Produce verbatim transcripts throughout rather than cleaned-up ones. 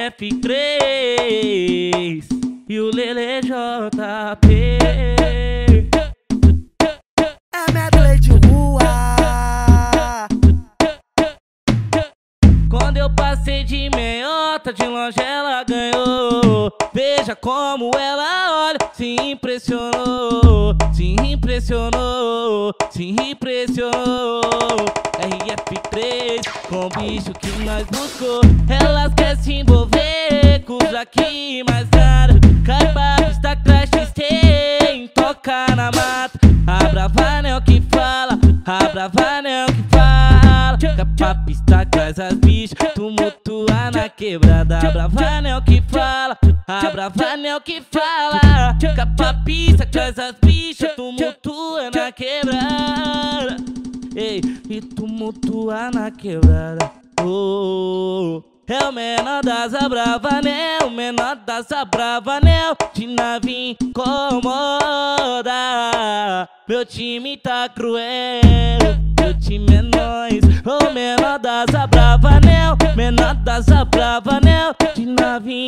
F três e o Lele J P. É medley de rua. Quando eu passei de meiota, de longe ela ganhou. Veja como ela olha, se impressionou, se impressionou, se impressionou. R F três com o bicho que nós buscou. Elas querem se envolver com os aqui mais nada. Cai pra pista, crash, stay, toca na mata. A brava não é o que fala, a brava não é o que fala. Capa pista, traz as bichas, tumultua na quebrada. A brava não é o que fala, a brava não é o que fala. Capa pista, traz as bichas, tumultua na quebrada. Ei, e tumultua na quebrada. Oh, é o menor das Abravanel, o menor das Abravanel. De nave incomoda, meu time tá cruel, meu time é nós. O menor das Abravanel, menor das Abravanel. De nave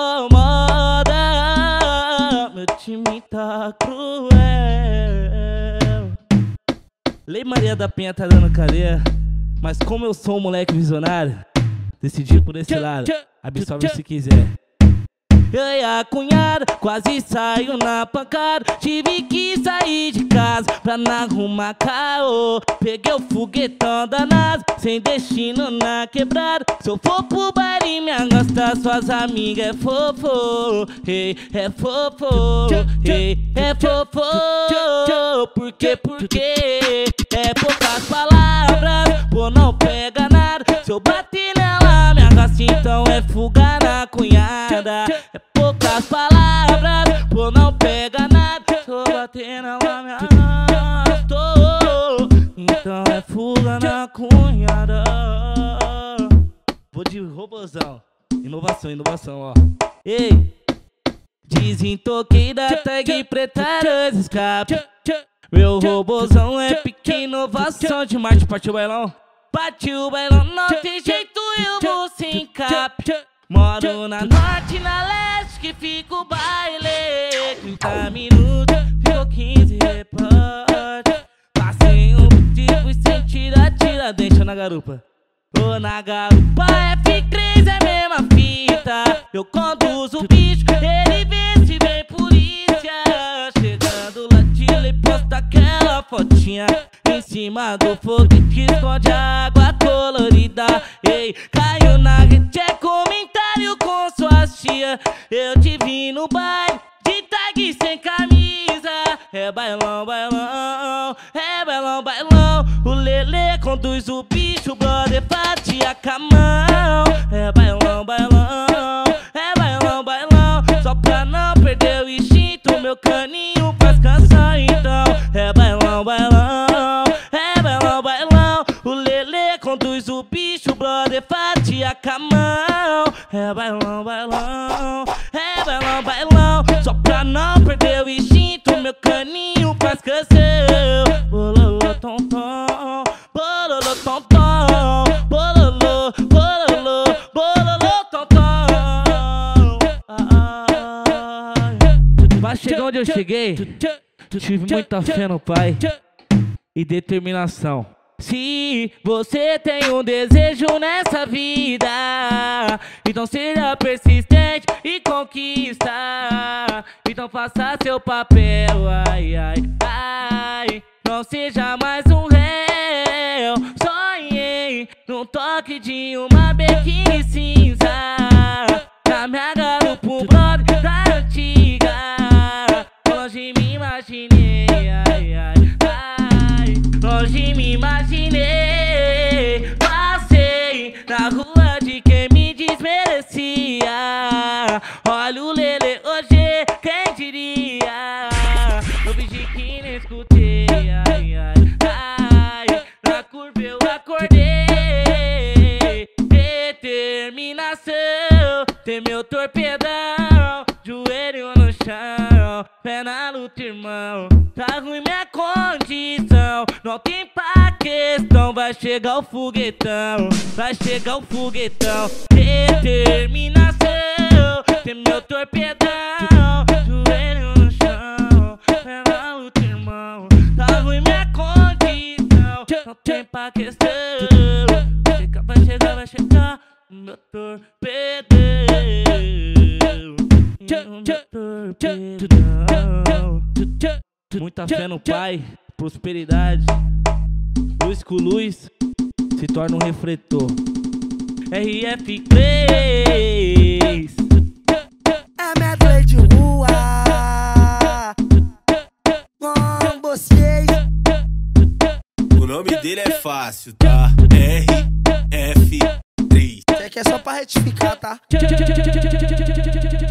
incomoda, meu time tá cruel. Lei Maria da Penha tá dando cadeia, mas como eu sou um moleque visionário, decidi por esse lado, absorve se quiser. Eu e a cunhada quase saiu na pancada. Tive que sair de casa pra não arrumar caô. Peguei o foguetão danado, sem destino na quebrada. Se eu for pro baile me arrasta, suas amigas é fofo. Ei, é fofo, ei, é fofo. Por quê, por quê? É poucas palavras, pô, não pega nada. Se eu bater nela me arrasta, então é fuga na cunhada. É poucas palavras, pô, não pega nada. Se eu bater nela me arrasto, então é fuga na cunhada. Vou de robozão, inovação, inovação, ó. Ei, desintoquei da tag preta dos escape. Meu robozão é pequeno, inovação de Marte. Partiu o bailão, partiu o bailão, não tem jeito, eu vou sem cap. Moro na norte, na leste, que fica o baile. Trinta minutos, ficou quinze repórter. Passei um tipo e sem tira, tira, deixa na garupa. Ô na garupa, F três é a mesma fita. Eu conduzo o bicho, ele vê se vem polícia. Chegando lá, tira e posta aquela fotinha em cima do fogo que esconde a água colorida. Ei, caiu na rede, é comentário com suas tia. Eu te vi no baile, de tag sem camisa. É bailão, bailão, é bailão, bailão. O Lele conduz o bicho, o brother fatia com a mão. É bailão, bailão, é bailão, bailão. Só pra não perder o instinto, meu caninho faz canção. Então é bailão, bailão, é bailão, bailão. O Lele conduz o bicho, o brother fatia com a mão. É bailão, bailão, é bailão, bailão. Só pra não perder o instinto, meu caninho faz canção. Bololô, tom, tom, bololô, tom, tom, bololô, bololô, bololô, tom, tom. Pra chegar onde eu cheguei, tive muita fé no pai e determinação. Se você tem um desejo nessa vida, então seja persistente e conquista. Então faça seu papel, ai, ai, ai. Não seja mais um réu. Sonhei num toque de uma biquíni cinza. Já me agarro pro brother da antiga. Longe me imaginei, ai, ai, ai. Longe me imaginei. Passei na rua de quem me desmerecia. Olha o Lele hoje, quem diria? Eu vi de que nem escutei, ai, ai, ai. Na curva eu acordei. Determinação, tem meu torpedão. Joelho no chão, pé na luta, irmão. Tá ruim minha condição, não tem paz. a questão, vai chegar o foguetão, vai chegar o foguetão. Determinação, tem meu torpedão, joelho no chão, pela luta, irmão. Tá ruim minha condição, não tem pra questão. Vai chegar, vai chegar, vai chegar o meu torpedão, meu torpedão. Muita fé no Pai, prosperidade. Luz com luz se torna um refletor. R F três É medley de rua com vocês. O nome dele é fácil, tá? R F três. Isso aqui é só pra retificar, tá?